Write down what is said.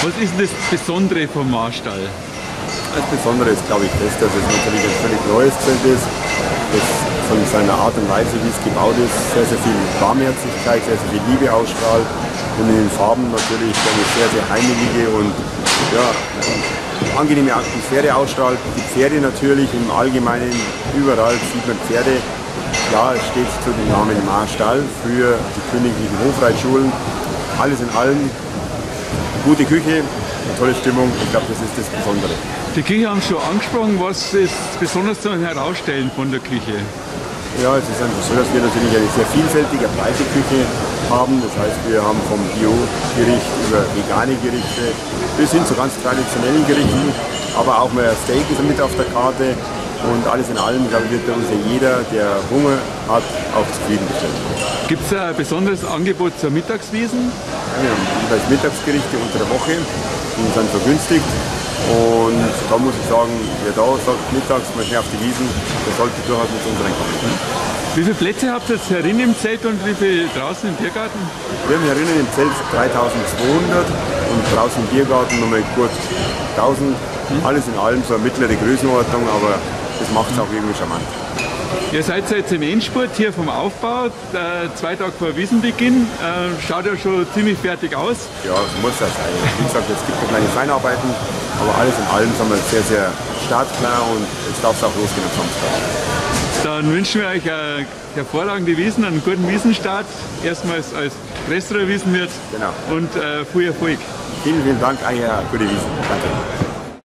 Was ist denn das Besondere vom Marstall? Das Besondere ist, glaube ich, das, dass es natürlich ein völlig neues Zelt ist. Das von seiner Art und Weise, wie es gebaut ist, sehr, sehr viel Warmherzigkeit, sehr, sehr viel Liebe ausstrahlt. Und in den Farben natürlich eine sehr, sehr heimelige und ja, angenehme Atmosphäre ausstrahlt. Die Pferde natürlich im Allgemeinen, überall sieht man Pferde. Ja, es steht zu dem Namen Marstall für die königlichen Hofreitschulen. Alles in allem, gute Küche, eine tolle Stimmung. Ich glaube, das ist das Besondere. Die Küche haben Sie schon angesprochen. Was ist besonders zu herausstellen von der Küche? Ja, es ist einfach so, dass wir natürlich eine sehr vielfältige, breite Küche haben. Das heißt, wir haben vom Bio-Gericht über vegane Gerichte bis hin zu ganz traditionellen Gerichten. Aber auch mal Steak ist mit auf der Karte. Und alles in allem, glaube ich, wird bei uns ja jeder, der Hunger hat, auch zufriedengestellt. Gibt es ein besonderes Angebot zur Mittagswiesen? Ja, wir haben jeweils Mittagsgerichte unter der Woche, die sind vergünstigt. Und da muss ich sagen, wer da sagt, mittags mal schnell auf die Wiesen, der sollte durchaus mit uns reinkommen. Wie viele Plätze habt ihr jetzt herinnen im Zelt und wie viele draußen im Biergarten? Wir haben herinnen im Zelt 3200 und draußen im Biergarten nochmal gut 1000. Alles in allem so eine mittlere Größenordnung, aber das macht es auch irgendwie charmant. Ihr seid jetzt im Endspurt hier vom Aufbau, 2 Tage vor Wiesenbeginn. Schaut ja schon ziemlich fertig aus. Ja, so muss das sein. Wie gesagt, es gibt noch kleine Feinarbeiten, aber alles in allem sind wir sehr, sehr startklar und jetzt darf es auch losgehen am Samstag. Dann wünschen wir euch eine hervorragende Wiesen, einen guten Wiesenstart. Erstmals als größerer Wiesenwirt Genau. und viel Erfolg. Vielen, vielen Dank, eine gute Wiesen. Danke.